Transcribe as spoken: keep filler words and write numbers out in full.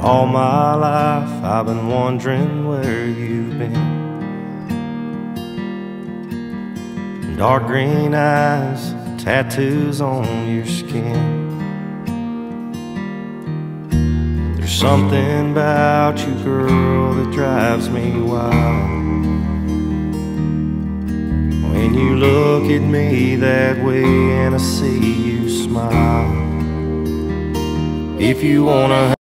All my life I've been wondering where you've been. Dark green eyes, tattoos on your skin. There's something about you, girl, that drives me wild. When you look at me that way and I see you smile. If you wanna